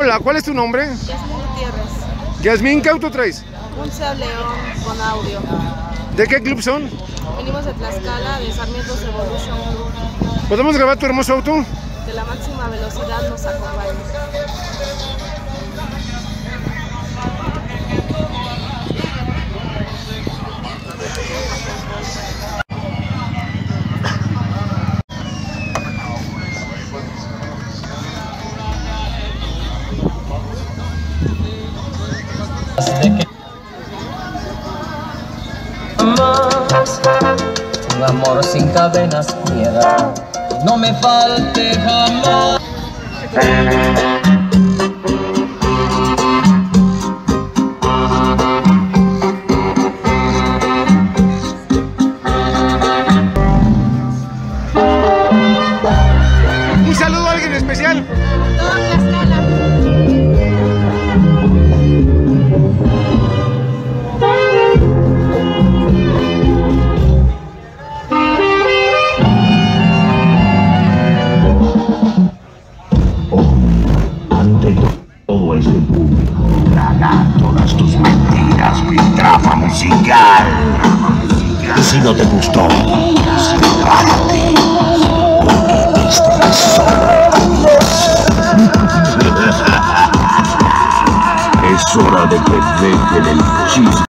Hola, ¿cuál es tu nombre? Yasmín Gutiérrez. Yasmín, ¿qué auto traes? Un Seat León con audio. ¿De qué club son? Venimos de Tlaxcala, de Sarmientos Evolution. ¿Podemos grabar tu hermoso auto? Que la máxima velocidad nos acompañe. Un amor sin cadenas, piedad, no me falte jamás. Un saludo a alguien especial. Todo Tlaxcala. Ante todo este público, tragar todas tus mentiras, mi trama musical. Y si no te gustó, sepárate, porque esto es solo comienzo. Es hora de que dejen el chisme.